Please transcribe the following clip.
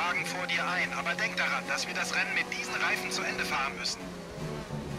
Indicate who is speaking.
Speaker 1: Wagen vor dir ein, aber denk daran, dass wir das Rennen mit diesen Reifen zu Ende fahren müssen.